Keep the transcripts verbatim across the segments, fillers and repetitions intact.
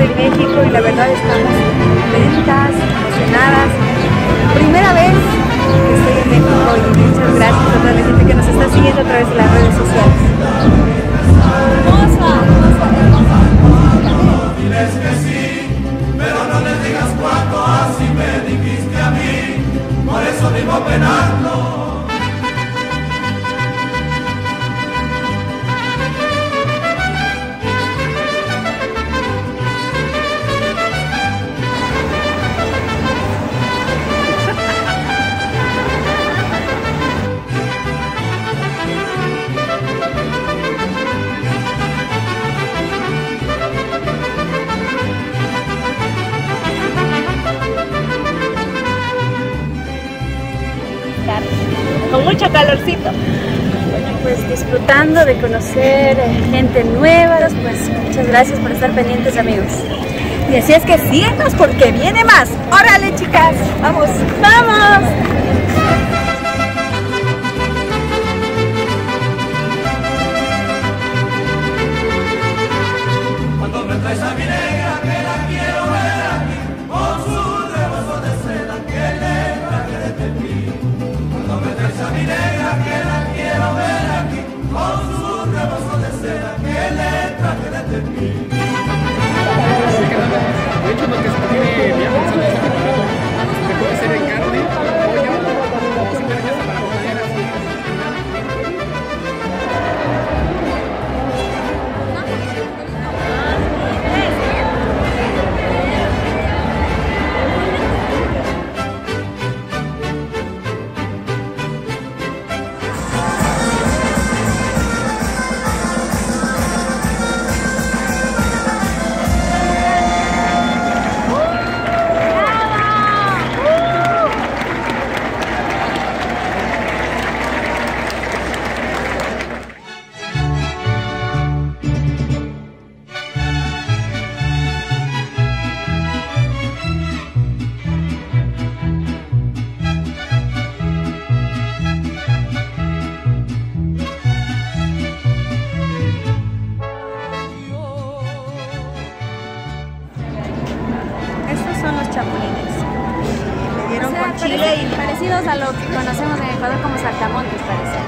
de México y la verdad estamos contentas, emocionadas. Primera vez que estoy en México y muchas gracias a toda la gente que nos está siguiendo a través de las redes sociales. ¡Hermosa! Diles que sí, pero no les digas cuánto así me dijiste a mí, por eso vivo penando. Con mucho calorcito. Bueno, pues disfrutando de conocer gente nueva, pues muchas gracias por estar pendientes, amigos. Y así es que síguenos porque viene más. ¡Órale, chicas! ¡Vamos! ¡Vamos! Cuando me traes a mi negra que la quiero ver aquí, con su rebozo de seda que le traje de Tepic. Cuando me traes a mi negra que la quiero ver aquí, con su rebozo de seda que le traje de Tepic. De hecho, lo que se tiene ya pensado es preparado. Se puede hacer en carne, pollo, o si quieres ya para comer así. Chile y parecidos a lo que conocemos en Ecuador como saltamontes, parece.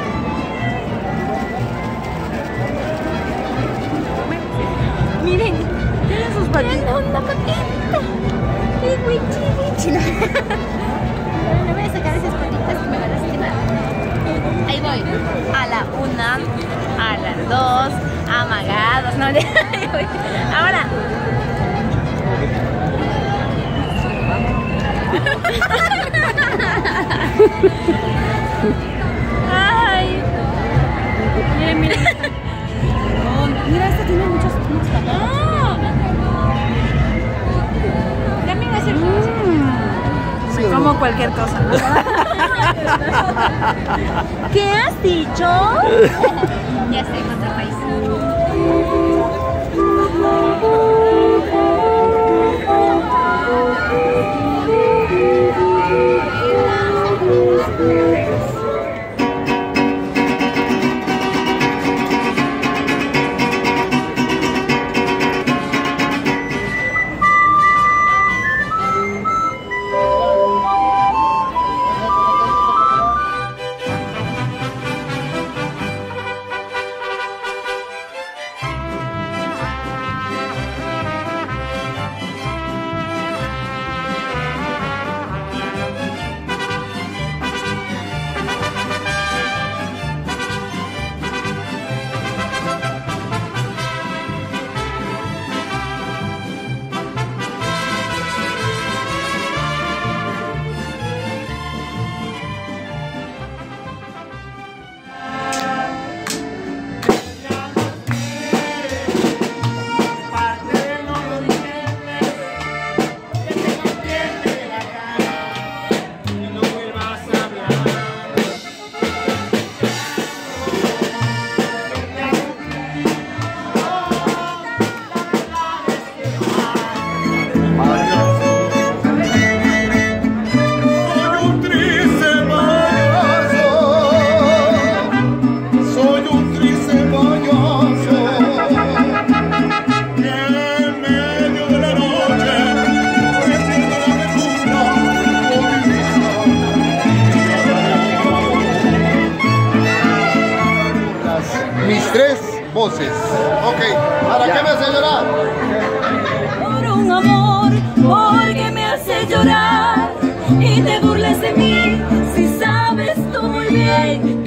Miren, tienen sus patitas. ¡Una patita! ¡Qué guichi! Le voy a sacar esas patitas que me van a lastimar. Ahí voy. A la una, a las dos, amagados. No, ahí voy. Ahora. Ay, miren, miren. Oh, mira, esta tiene muchos patatas. Oh. También va a ser mm. Sí, como cualquier cosa. ¿Qué has dicho? Ya estoy en otro país. mis tres voces. Ok, ¿para Ya. qué me hace llorar? Por un amor, porque me hace llorar y te burles de mí, si sabes tú muy bien